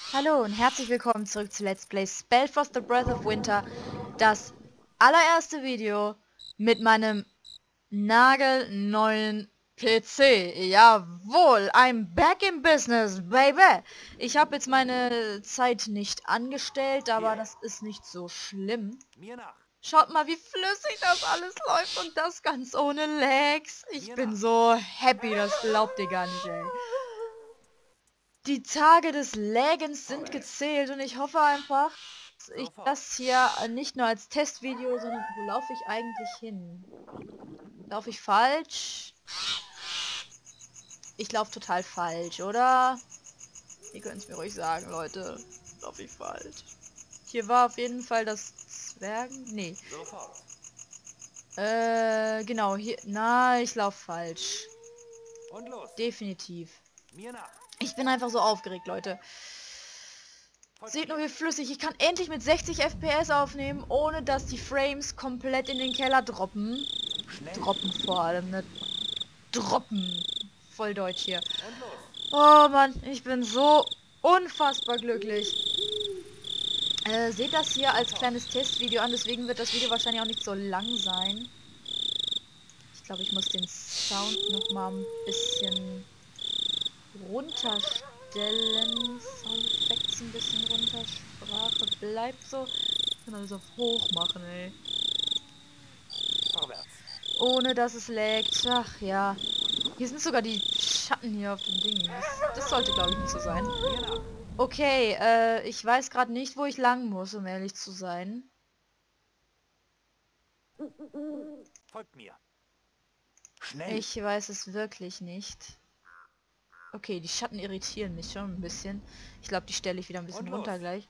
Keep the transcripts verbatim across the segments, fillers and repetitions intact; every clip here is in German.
Hallo und herzlich willkommen zurück zu Let's Play Spellforce The Breath of Winter. Das allererste Video mit meinem nagelneuen P C. Jawohl, I'm back in business, baby. Ich habe jetzt meine Zeit nicht angestellt, aber das ist nicht so schlimm. Mir nach. Schaut mal, wie flüssig das alles läuft und das ganz ohne Lags. Ich Mir bin nach. so happy, das glaubt ihr gar nicht, ey. Die Tage des Lagens sind gezählt und ich hoffe einfach, dass ich Sofort. das hier nicht nur als Testvideo, sondern wo laufe ich eigentlich hin? Laufe ich falsch? Ich laufe total falsch, oder? Ihr könnt es mir ruhig sagen, Leute. Laufe ich falsch? Hier war auf jeden Fall das Zwergen... Nee. Sofort. Äh, genau, hier... Na, ich laufe falsch. Und los. Definitiv. Mir nach. Ich bin einfach so aufgeregt, Leute. Folgt Seht mir. nur, wie flüssig. Ich kann endlich mit sechzig F P S aufnehmen, ohne dass die Frames komplett in den Keller droppen. Schnell. Droppen vor allem, ne? Droppen. Voll Deutsch hier. Und los. Oh Mann, ich bin so unfassbar glücklich. Äh, seht das hier als kleines Testvideo an, deswegen wird das Video wahrscheinlich auch nicht so lang sein. Ich glaube, ich muss den Sound noch mal ein bisschen runterstellen. Soundeffekte ein bisschen runter. Sprache bleibt so. Ich kann alles auf hoch machen, ey. Vorwärts. Ohne dass es laggt. Ach ja. Hier sind sogar die Schatten hier auf dem Ding. Das, das sollte, glaube ich, nicht so sein. Mir nach. Okay, äh, ich weiß gerade nicht, wo ich lang muss, um ehrlich zu sein. Folgt mir. Schnell. Ich weiß es wirklich nicht. Okay, die Schatten irritieren mich schon ein bisschen. Ich glaube, die stelle ich wieder ein bisschen Und los. runter gleich.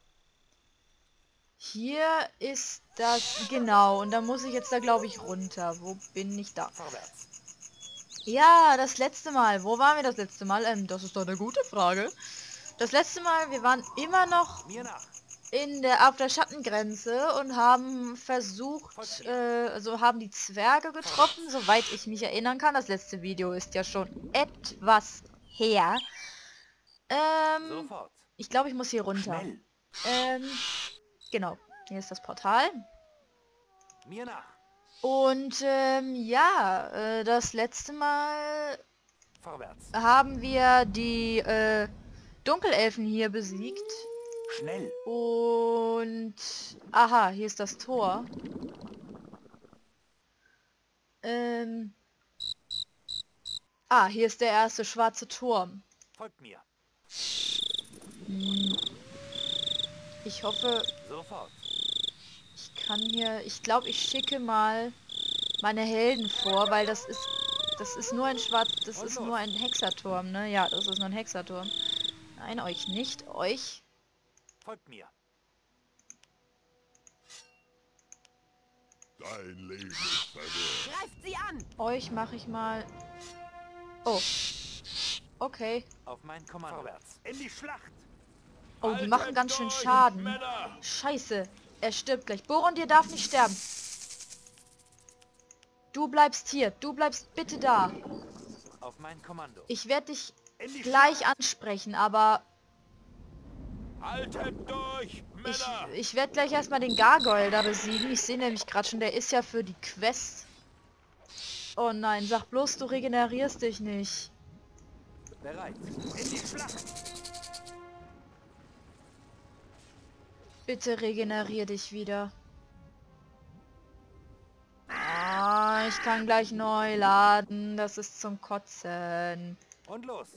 Hier ist das... Genau, und da muss ich jetzt da, glaube ich, runter. Wo bin ich da? Vorwärts. Ja, das letzte Mal. Wo waren wir das letzte Mal? Ähm, das ist doch eine gute Frage. Das letzte Mal, wir waren immer noch Mir nach. in der auf der Schattengrenze und haben versucht, Folgt äh, also haben die Zwerge getroffen, soweit ich mich erinnern kann. Das letzte Video ist ja schon etwas her. Ähm, Sofort. ich glaube, ich muss hier runter. Schnell. Ähm, genau. Hier ist das Portal. Mir nach. Und ähm, ja, äh, das letzte Mal Vorwärts. haben wir die äh, Dunkelelfen hier besiegt. Schnell. Und aha, hier ist das Tor. Ähm. Ah, hier ist der erste schwarze Turm. Folgt mir. Hm. Ich hoffe, Sofort. ich kann hier... Ich glaube, ich schicke mal meine Helden vor, weil das ist... Das ist nur ein schwarz... Das Und ist los. nur ein Hexerturm, ne? Ja, das ist nur ein Hexerturm. Nein, euch nicht. Euch. Folgt mir. Dein Leben ist verwirrt. Greift sie an! Euch mache ich mal... Oh. Okay. Auf mein Kommando. Vorwärts. In die Schlacht. Oh, die machen ganz schön Schaden. Scheiße. Er stirbt gleich. Boron, dir darf nicht sterben. Du bleibst hier. Du bleibst bitte da. Auf mein Kommando. Ich werde dich In die gleich ansprechen, aber Haltet durch, ich, Männer! ich werde gleich erstmal den Gargoyle da besiegen. Ich sehe nämlich gerade schon, der ist ja für die Quest. Oh nein, sag bloß, du regenerierst dich nicht. Bereit. In die Schlacht. Bitte regenerier dich wieder. Ah, ich kann gleich neu laden. Das ist zum Kotzen. Und los.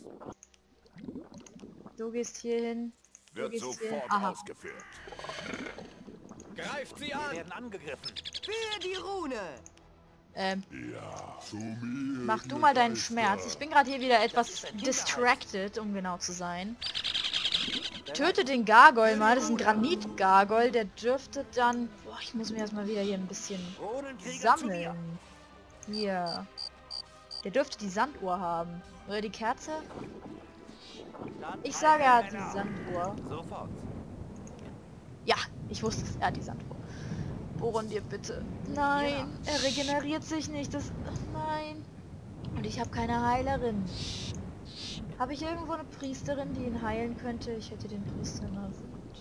Du gehst hier hin. Du Wird gehst hier. sofort Aha. ausgeführt. Greift sie Wir an! werden angegriffen. Für die Rune! Ähm, Ja, zu mir. mach du ihr mal deinen Geister. Schmerz. Ich bin gerade hier wieder etwas ist ein distracted, um genau zu sein. Töte den Gargoyle mal. Das ist ein Granit-Gargoyle. Der dürfte dann... Boah, ich muss mir erstmal wieder hier ein bisschen Kronenkrieger zu mir. sammeln. Hier. Der dürfte die Sanduhr haben. Oder die Kerze? Dann Ich sage, er hat alle die Männer. Sanduhr. Sofort. Ja, ich wusste es. Er hat die Sanduhr. Boron, dir bitte. Nein, er regeneriert sich nicht. Das... Nein. Und ich habe keine Heilerin. Habe ich irgendwo eine Priesterin, die ihn heilen könnte? Ich hätte den Priester noch.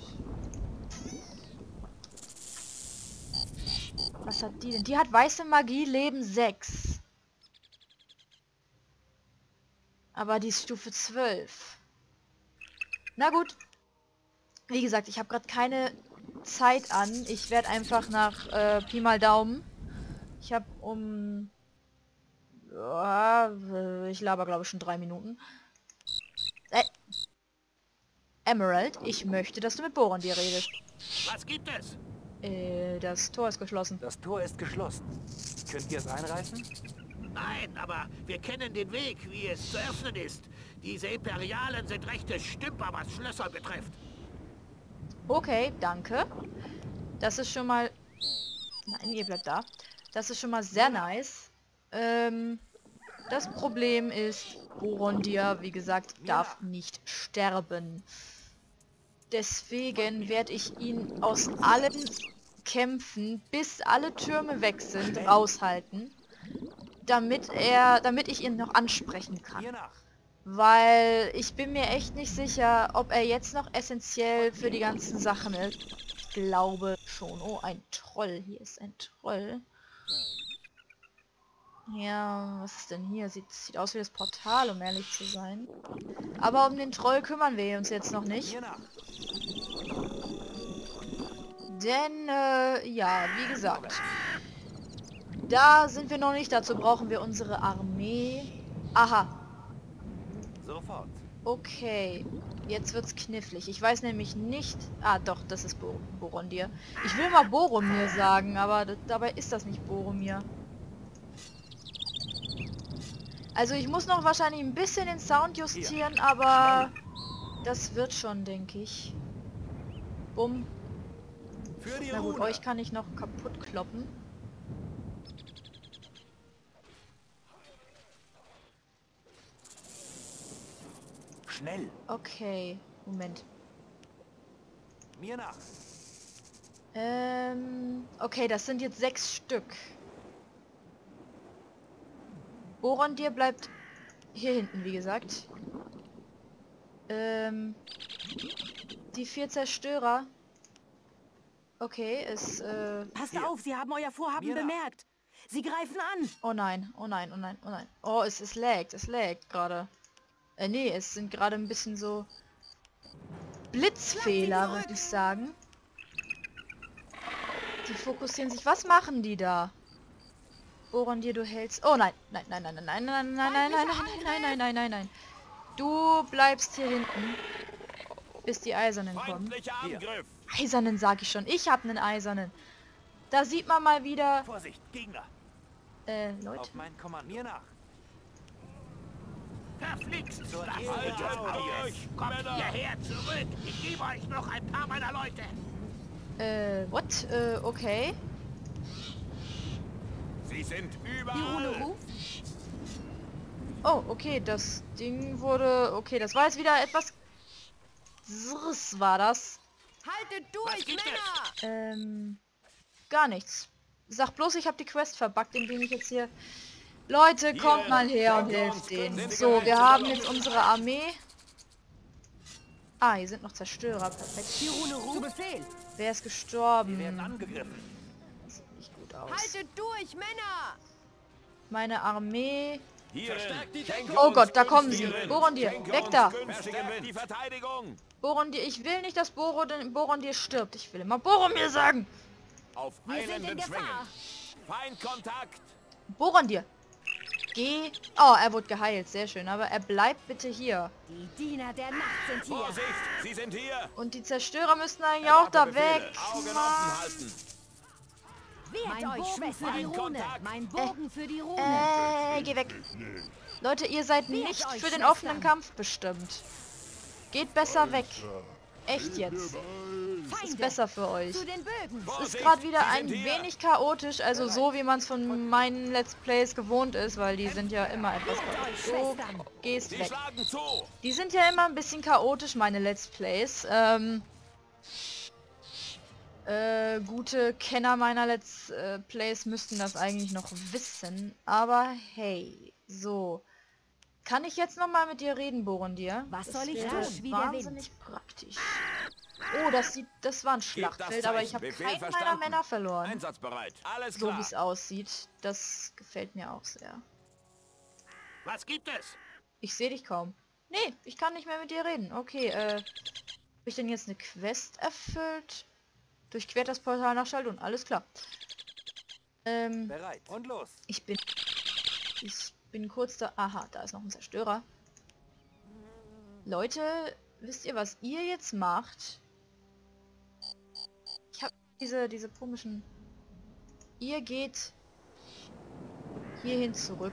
Was hat die denn? Die hat weiße Magie, Leben sechs. Aber die ist Stufe zwölf. Na gut. Wie gesagt, ich habe gerade keine Zeit an. Ich werde einfach nach äh, Pi mal Daumen. Ich habe um... Ja, ich laber glaube ich schon drei Minuten. Äh, Emerald, ich möchte, dass du mit Boron dir redest. Was gibt es? Äh, das Tor ist geschlossen. Das Tor ist geschlossen. Könnt ihr es einreißen? Nein, aber wir kennen den Weg, wie es zu öffnen ist. Diese Imperialen sind rechte Stümper, was Schlösser betrifft. Okay, danke. Das ist schon mal... Nein, ihr bleibt da. Das ist schon mal sehr nice. Ähm, das Problem ist, Borondir, wie gesagt, darf nicht sterben. Deswegen werde ich ihn aus allen Kämpfen, bis alle Türme weg sind, raushalten. Damit er, damit ich ihn noch ansprechen kann. Hier nach. Weil ich bin mir echt nicht sicher, ob er jetzt noch essentiell für die ganzen Sachen ist. Ich glaube schon. Oh, ein Troll. Hier ist ein Troll. Ja, was ist denn hier? Sieht, sieht aus wie das Portal, um ehrlich zu sein. Aber um den Troll kümmern wir uns jetzt noch nicht. Hier nach. Denn, äh, ja, wie gesagt. Da sind wir noch nicht. Dazu brauchen wir unsere Armee. Aha. Sofort. Okay. Jetzt wird's knifflig. Ich weiß nämlich nicht... Ah, doch, das ist Bo Borondir. Ich will mal Boromir sagen, aber dabei ist das nicht Boromir. Also ich muss noch wahrscheinlich ein bisschen den Sound justieren, Hier. aber das wird schon, denke ich. Bumm. Für die Na gut, Rune. euch kann ich noch kaputt kloppen. Schnell. Okay, Moment. Mir nach. Ähm, okay, das sind jetzt sechs Stück. Borondir bleibt hier hinten, wie gesagt. Ähm, die vier Zerstörer. Okay, es, äh... Passt Hier. auf, Sie haben euer Vorhaben Mir nach. bemerkt. Sie greifen an. Oh nein, oh nein, oh nein, oh nein. Oh, es, es laggt, es laggt gerade. Äh, nee, es sind gerade ein bisschen so... Blitzfehler, würde ich sagen. Die fokussieren sich. Was machen die da? Borondir, du hältst... Oh nein, nein, nein, nein, nein, nein, nein, nein, nein, nein, nein, nein, nein, nein, nein, nein. Du bleibst hier hinten, bis die Eisernen kommen. Feindlicher Angriff. Eisernen sag ich schon. Ich hab einen Eisernen. Da sieht man mal wieder... Vorsicht, Gegner. Äh, Leute. Auf mein Kommando. Mir nach. Verflixt. Zur Das Ehre ist des euch. Kommt hierher zurück. Ich gebe euch noch ein paar meiner Leute. Äh, what? Äh, okay. Sie sind Die überall. Rune ruft. Oh, okay, das Ding wurde... Okay, das war jetzt wieder etwas... Zrrs war das. Haltet Was durch, gibt Männer! Ähm... Gar nichts. Sag bloß, ich habe die Quest verbuggt, indem ich jetzt hier... Leute, kommt mal her und helft denen. So, wir haben jetzt unsere Armee. Ah, hier sind noch Zerstörer. Perfekt. Die Rune ruft. Zu Befehl. Wer ist Wir gestorben? werden angegriffen. Das sieht nicht gut aus. Haltet durch, Männer! Meine Armee... Verstärkt die Oh Gott, da kommen sie. Borondir, weg da. Verstärkt die Verteidigung. Borondir, ich will nicht, dass Boron- Borondir stirbt. Ich will immer Boromir sagen. Auf Wir sind in eilenden Gefahr. Schwingen. Feindkontakt. Borondir. Geh... Oh, er wurde geheilt. Sehr schön. Aber er bleibt bitte hier. Die Diener der Nacht sind hier. Vorsicht, Sie sind hier. Und die Zerstörer müssten eigentlich auch da weg. Augen offen Mann. halten. Wehrt Mein euch, Bogen für die Schwestern. Rune. Kontakt. Mein Bogen für die Rune. Äh, geh weg. Leute, ihr seid Wehrt nicht euch, für den Schwestern. offenen Kampf bestimmt. Geht besser weg. Echt jetzt. Das ist Feinde. besser für euch. Zu den Bögen. Es ist Vorsicht, gerade wieder Sie ein sind hier. wenig chaotisch, also so wie man es von meinen Let's Plays gewohnt ist, weil die sind ja immer etwas chaotisch. Du gehst Sie weg. schlagen zu. Die sind ja immer ein bisschen chaotisch, meine Let's Plays. Ähm, äh, gute Kenner meiner Let's äh, Plays müssten das eigentlich noch wissen. Aber hey, so. Kann ich jetzt noch mal mit dir reden, Borondir? Was Das soll ich wäre tun? Wie der wahnsinnig praktisch. Oh, das sieht, das war ein Schlachtfeld, aber ich habe Befehl keinen meiner verstanden. Männer verloren. Einsatzbereit. Alles So klar. wie es aussieht. Das gefällt mir auch sehr. Was gibt es? Ich sehe dich kaum. Nee, ich kann nicht mehr mit dir reden. Okay, äh... Habe ich denn jetzt eine Quest erfüllt? Durchquert das Portal nach Schaldun. Alles klar. Ähm... Bereit. Und los. Ich bin... Ich bin kurz da... Aha, da ist noch ein Zerstörer. Leute, wisst ihr, was ihr jetzt macht? Ich habe diese, diese komischen... Ihr geht hierhin zurück.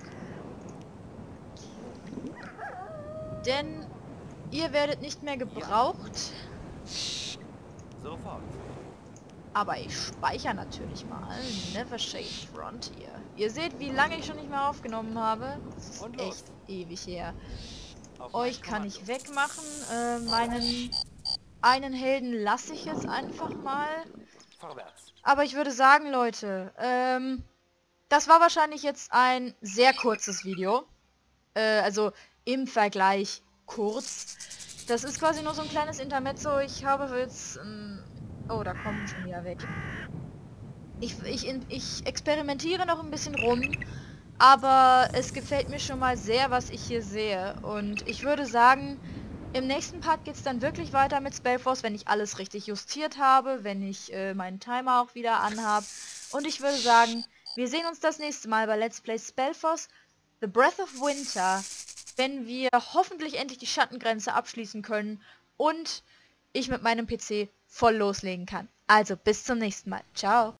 Denn ihr werdet nicht mehr gebraucht. Sofort. Aber ich speichere natürlich mal. Never Shade Frontier. Ihr seht, wie lange ich schon nicht mehr aufgenommen habe. Das ist Und los. echt ewig her. Auf Euch mein kann Kommando. ich wegmachen. Äh, meinen einen Helden lasse ich jetzt einfach mal. Vorwärts. Aber ich würde sagen, Leute, ähm, das war wahrscheinlich jetzt ein sehr kurzes Video. Äh, also im Vergleich kurz. Das ist quasi nur so ein kleines Intermezzo. Ich habe jetzt... Ähm, oh, da kommen schon wieder weg. Ich, ich, ich experimentiere noch ein bisschen rum. Aber es gefällt mir schon mal sehr, was ich hier sehe. Und ich würde sagen, im nächsten Part geht es dann wirklich weiter mit Spellforce, wenn ich alles richtig justiert habe, wenn ich äh, meinen Timer auch wieder anhab. Und ich würde sagen, wir sehen uns das nächste Mal bei Let's Play Spellforce The Breath of Winter, wenn wir hoffentlich endlich die Schattengrenze abschließen können und ich mit meinem P C voll loslegen kann. Also bis zum nächsten Mal. Ciao.